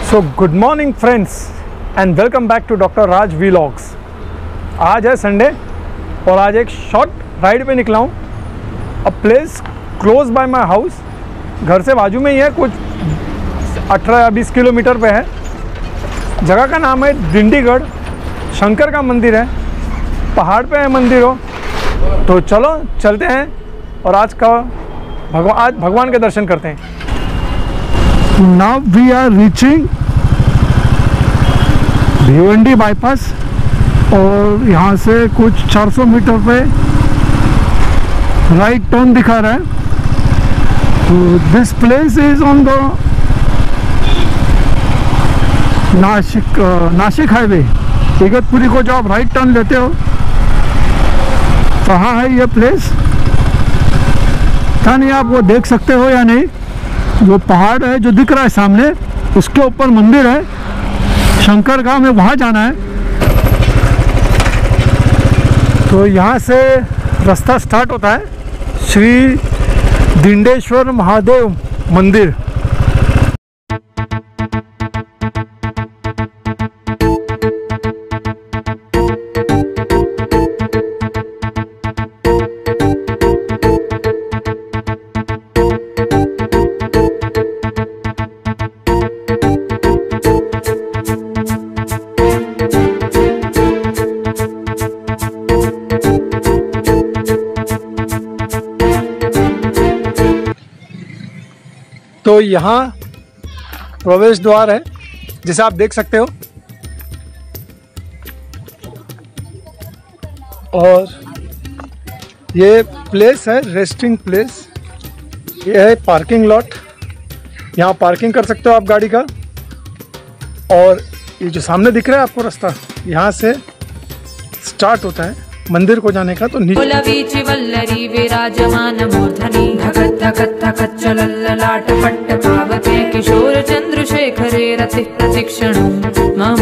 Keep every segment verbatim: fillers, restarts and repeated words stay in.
So good morning friends and welcome back to doctor Raj vlogs. आज है Sunday और आज एक शॉर्ट राइड पे निकला हूँ। A place close by my house, घर से बाजू में ही है, कुछ अठारह या बीस किलोमीटर पे है। जगह का नाम है दिंडीगढ़। शंकर का मंदिर है, पहाड़ पे है मंदिर हो। तो चलो चलते हैं और आज का भगवान आज भगवान के दर्शन करते हैं। Now we are reaching Bhiwandi bypass और यहाँ से कुछ चार सौ मीटर पे राइट टर्न दिखा रहा है। तो this place is on the Nashik Nashik highway. Igatpuri को जो आप राइट टर्न लेते हो कहाँ है ये प्लेस था नहीं, आप वो देख सकते हो या नहीं। वो पहाड़ है जो दिख रहा है सामने, उसके ऊपर मंदिर है शंकर का, हमें वहाँ जाना है। तो यहाँ से रास्ता स्टार्ट होता है श्री दिंडेश्वर महादेव मंदिर। तो यहाँ प्रवेश द्वार है जैसे आप देख सकते हो, और ये प्लेस है रेस्टिंग प्लेस। ये है पार्किंग लॉट, यहाँ पार्किंग कर सकते हो आप गाड़ी का। और ये जो सामने दिख रहा है आपको रास्ता, यहाँ से स्टार्ट होता है मंदिर को जाने का। तो नीचे वल्लरी विराजमान मूर्धनि धगत धगत धगत चलल्ललाट पट्ट पावके किशोर चंद्रशेखरे रति प्रतीक्षण मम।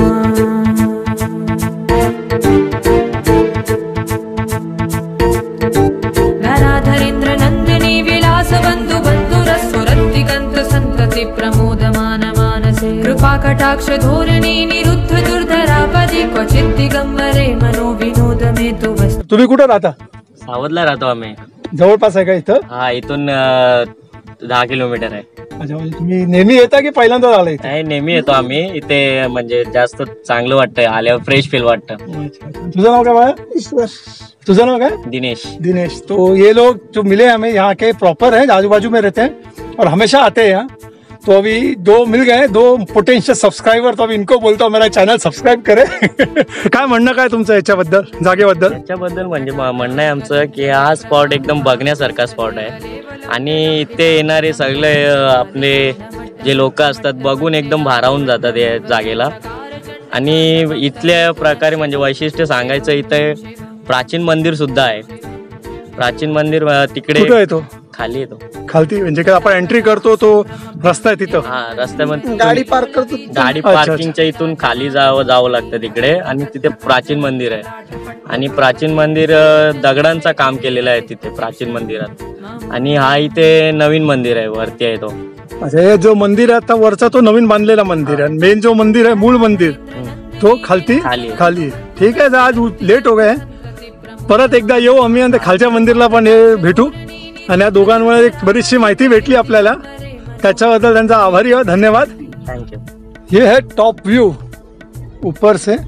धराधरेन्द्र नंदिनी विलास बंधु बंधुरस्फुरद्दिगंत संतति प्रमोदमान मानसे कृपा कटाक्ष धोरणी निरुद्ध दुर्धरापदी क्वचित् दिगंबरे मनो विनोद में तो वस्तु। तुम्ही कुठं राहता? सावधला राहतो आम्ही। जवळपास आहे का इथं? हा, इथून अं, दहा किलोमीटर आहे। अच्छा, म्हणजे तुम्ही नेहमी येता की पहिल्यांदाच आला इथे? नाही, नेहमी येतो आम्ही इथे, म्हणजे जास्त चांगलं वाटतंय, आल्यावर फ्रेश फील वाटतं। तुझं नाव काय बाळा? ईश्वर। तुझं नाव काय? दिनेश। दिनेश। तो ये लोग जो मिले हमें यहाँ के प्रॉपर है, आजू बाजू में रहते हैं और हमेशा आते हैं यहाँ। तो अभी दो मिल गए, दो पोटेंशियल सब्सक्राइबर। तो अभी इनको बोलता हूँ मेरा चॅनल सबस्क्राईब करे। काय म्हणणं काय तुमचं याच्याबद्दल, जागेबद्दल? याच्याबद्दल म्हणजे म्हणणं आहे आमचं की हा स्पॉट एकदम बघण्यासारखा स्पॉट आहे आणि इथे येणारे सगळे आपले जे लोक असतात बघून एकदम भारावून जातात या जागेला। आणि इथल्या प्रकारे म्हणजे वैशिष्ट्य सांगायचं, इथे प्राचीन मंदिर सुद्धा आहे। प्राचीन मंदिर तिकडे कुठे आहे? तो खाली येतो। खालती म्हणजे काय आपण एंट्री करतो तो रस्ता आहे तिथं? हा, रस्त्यामध्ये गाडी पार्क करतो, गाडी पार्किंगच्या इथून खाली जावं जावं लागतं तिकडे, आणि तिथे प्राचीन मंदिर आहे। आणि प्राचीन मंदिर दगडांचा काम केलेलं आहे तिथे प्राचीन मंदिरात। आणि हा इथे नवीन मंदिर आहे, वरती आहे तो। अच्छा, हे जो मंदिर आहे आता वरचा तो नवीन बांधलेला मंदिर आहे, मेन जो मंदिर आहे मूळ मंदिर तो खालती खाली खाली। ठीक आहे, आज लेट हो गए, परत एकदा येऊ आम्ही आणि खालच्या मंदिरला पण भेटू। आणि या दोघांमुळे एक बरीचशी माहिती भेटली आपल्याला, त्याच्याबद्दल त्यांचा आभारी आहे, धन्यवाद। Thank you. ये है टॉप व्यू ऊपर से,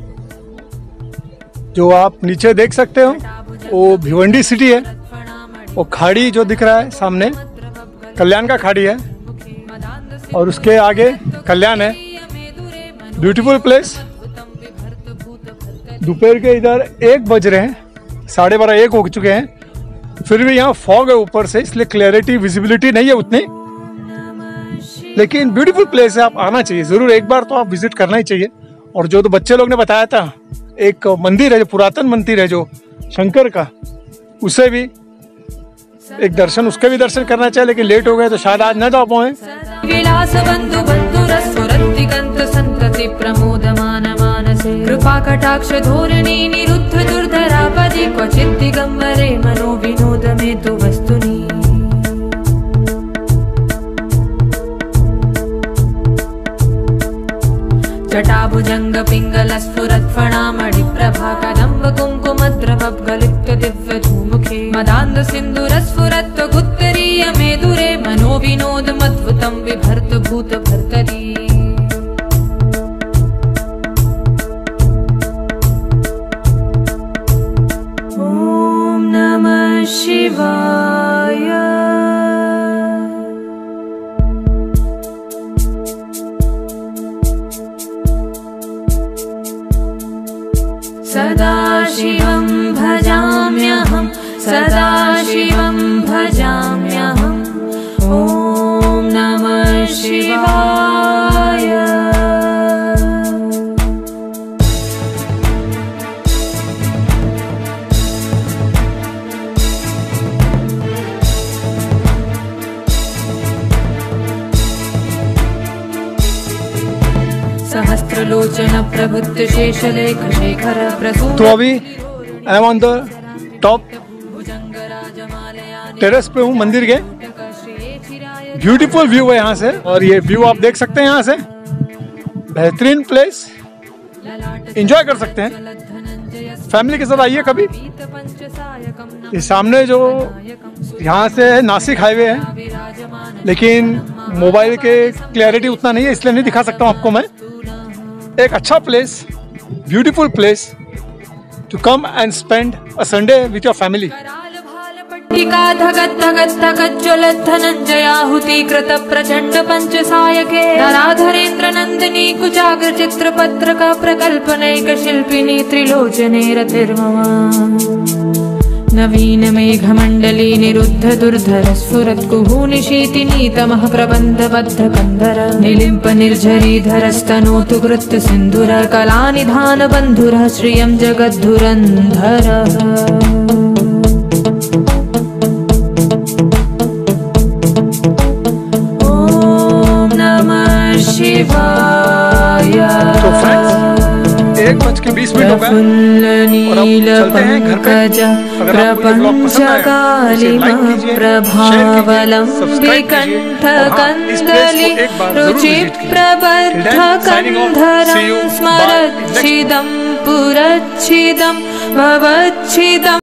जो आप नीचे देख सकते हो वो भिवंडी सिटी है। वो खाड़ी जो दिख रहा है सामने कल्याण का खाड़ी है, और उसके आगे कल्याण है। Beautiful place. दोपहर के इधर एक बज रहे हैं, साढ़े बारह एक हो चुके हैं, फिर भी यहाँ फॉग है ऊपर से, इसलिए क्लैरिटी विजिबिलिटी नहीं है उतनी, लेकिन ब्यूटीफुल प्लेस है। आप आना चाहिए जरूर, एक बार तो आप विजिट करना ही चाहिए। और जो तो बच्चे लोग ने बताया था, एक मंदिर है जो पुरातन मंदिर है जो शंकर का, उसे भी एक दर्शन उसके भी दर्शन करना चाहिए, लेकिन लेट हो गए तो शायद आज न जा पाए। विलास बंधु बंधुरस्फुरद्दिगंत संतति प्रमोदमान मानसे कृपा कटाक्ष धोरणी निरुद्ध दुर्धरापदी क्वचित् दिगंबरे मनो विनोद में तो वस्तुनि। कदम्ब कुङ्कुमद्रवगलिप्त दिव्यधूमुखे मदान्ध सिन्धुरस्फुरत्वगुत्तरीय मेदुरे मनोविनोदमद्भुतं बिभर्त भूत भर्तरी। ॐ नमः शिवाय। सदाशिवं भजाम्यहं सदाशिवं भजाम्यहम्। ॐ नमः शिवाय। सहस्त्रलोचन प्रभुत शेषलेख शेखर प्रसून। तो अभी I am on the top terrace पे हूँ मंदिर के। ब्यूटीफुल व्यू है यहाँ से, और ये व्यू आप देख सकते हैं यहाँ से। बेहतरीन प्लेस, एंजॉय कर सकते हैं। फैमिली के साथ आइए कभी। ये सामने जो यहाँ से नासिक हाईवे है, लेकिन मोबाइल के क्लैरिटी उतना नहीं है, इसलिए नहीं दिखा सकता हूँ आपको मैं। एक अच्छा place, beautiful place to come and spend a Sunday with your family. टीका धगत धगत धगत ज्वलत धनंजयाहुति कृत प्रचंड पंच सायके नराधरेन्द्र नंदिनी कुचाग्र चित्रपत्र का प्रकल्पनैक शिल्पिनी त्रिलोचने रतिर्मम। नवीन मेघमंडली निरुद्ध दुर्धर स्फुरत् कुहूनिशीति नीतमः प्रबंध बद्ध कंधर निलिम्प निर्झरीधर स्तनोतु कृत सिंधुर कलानिधान बंधुर श्रियं जगद्धुरंधर। ॐ नमः शिवाय। तो फ्रेंड्स, एक बज के बीस मिनट हो गए और अब चलते हैं घर पे। अगर आपको ये ब्लॉग पसंद आया तो इसे लाइक कीजिए, शेयर कीजिए, सब्सक्राइब कीजिए और हाँ, इस प्लेस को एक बार जरूर विजिट कीजिए। Till then, signing off. See you. Bye. Next. पुरच्छिदं भवच्छिदं।